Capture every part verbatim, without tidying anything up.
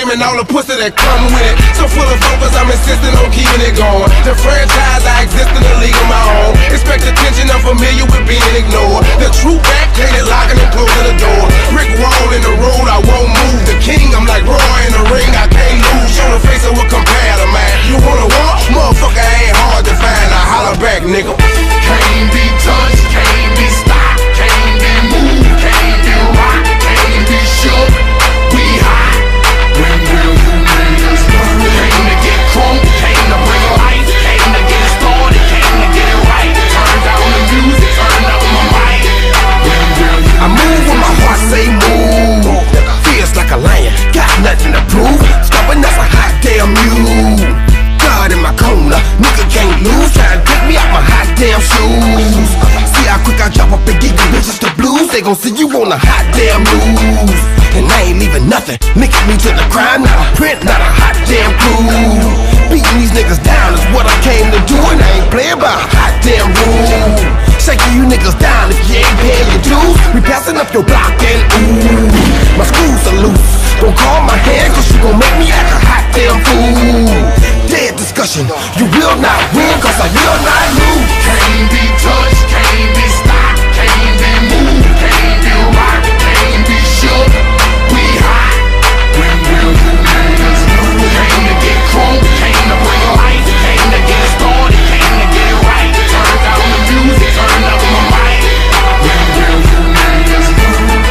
game and all the pussy that come with it. So full of focus, I'm insisting on keeping it going. The franchise, I exist in a league of my own. Expect attention, I'm familiar with being ignored. The true back, painted, locking and closing the door. Brick wall in the road, I won't move. The king, I'm like Roy in the ring, I can't lose. Show the face of what compare to mine. You wanna walk? Motherfucker ain't hard to find. Now holler back, nigga. Can't be touched, can't be stopped, can't be moved, can't be rocked, can't be shook. We hot. When will you niggas learn? Came to get crunk, came to bring life, came to get started, came to get it right. Turn down the music, turn up my mic. When will you I move when my heart say move. Feels like a lion, got nothing to prove. Stubborn as a hot damn mule. God in my corner, nigga can't lose. Try to pick me out my hot damn shoes. See how quick I drop up and give you bitches the blues. They gon' see you on a hot damn news. And I ain't leaving nothing, linking me to the crime. Not a print, not a hot damn clue. Beating these niggas down is what I came to do. And I ain't playing by a hot damn rule. Shaking you niggas down if you ain't paying your dues. We passing up your block and ooh, my screws are loose. Don't call my hand cause you gon' make me act a hot damn fool. Dead discussion, you will not win cause I will not lose. can't be touched, can't be stopped, can't be moved, can't be rocked, can't be shook. We hot. When will you niggas learn? Came to get crunk, came to bring life, came to get started, came to get it right. Turn down the music, turn up my mic. When will you niggas learn?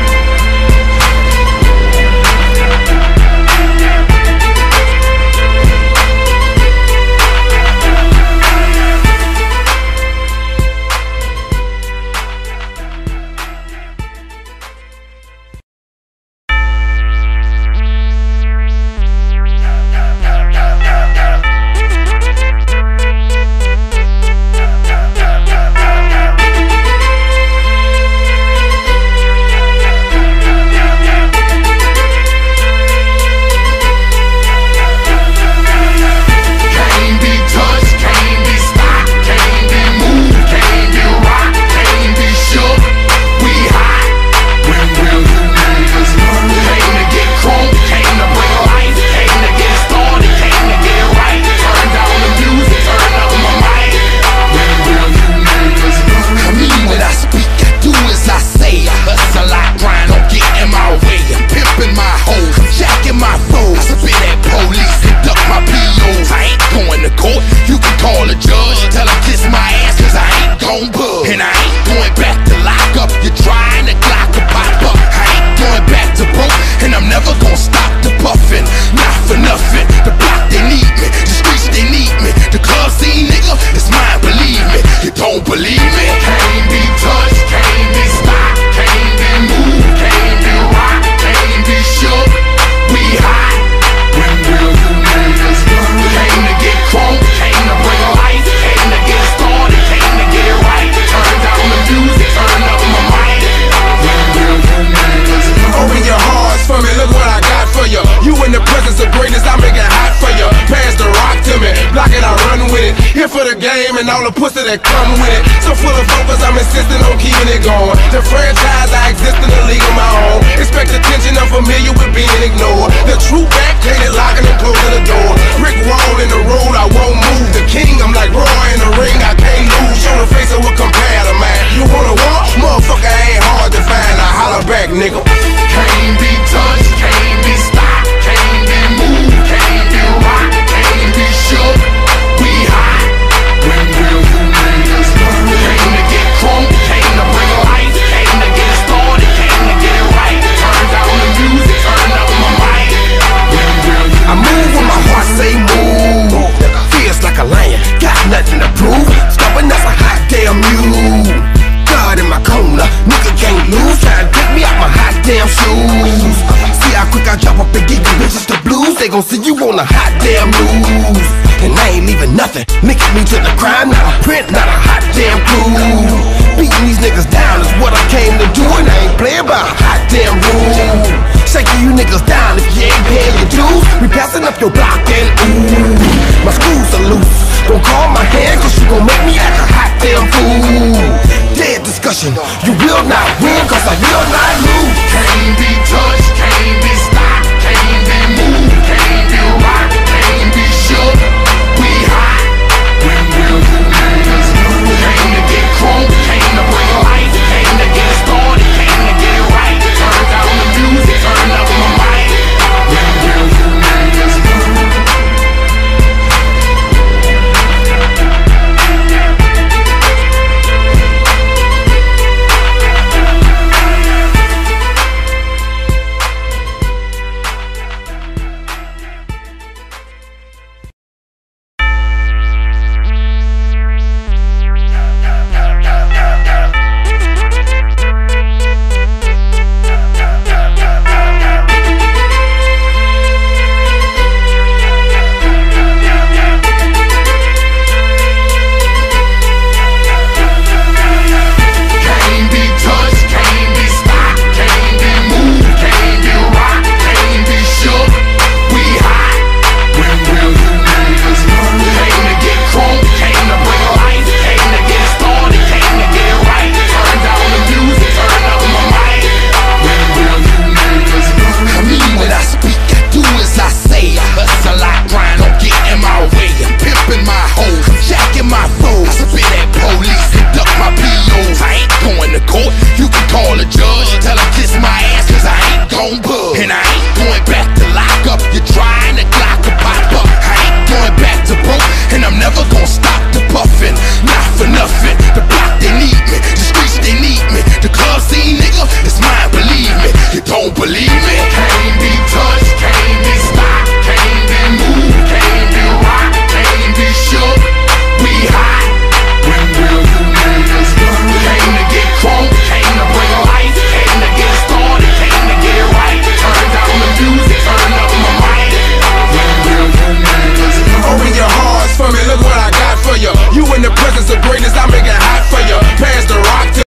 And all the pussy that come with it. So full of focus, I'm insisting on keeping it going. The franchise, I exist in a league of my own. Expect attention, I'm familiar with being ignored. The true back, painted, locking and closing the door. Brick wall in the road, I won't move. The king, I'm like Roy in the ring, I can't lose. Show the face of what compare to mine. You wanna walk? Motherfucker ain't hard to find. Now holler back, nigga. Can't be touched, can't be stopped, can't be moved, can't be rocked, can't be shook. We hot. When will you niggas learn? Came to get crunk, came to bring life, came to get started, came to get it right. Turn down the music, turn up my mic. When will you I move when my heart say move. Feels like a lion, got nothing to prove. Stubborn as a hot damn mule. God in my corner, nigga can't lose. Try to pick me out my hot damn shoes. See how quick I drop up and give you bitches the blues. They gon' see you on a hot damn news. And I ain't leaving nothing, linking me to the crime. Not a print, not a hot damn clue. Beating these niggas down is what I came to do. And I ain't playing by a hot damn rule. Shaking you niggas down if you ain't paying your dues. We passing up your block and ooh, my screws are loose. Don't call my hand cause you gon' make me act a hot damn fool. Dead discussion, you will not win cause I will not lose.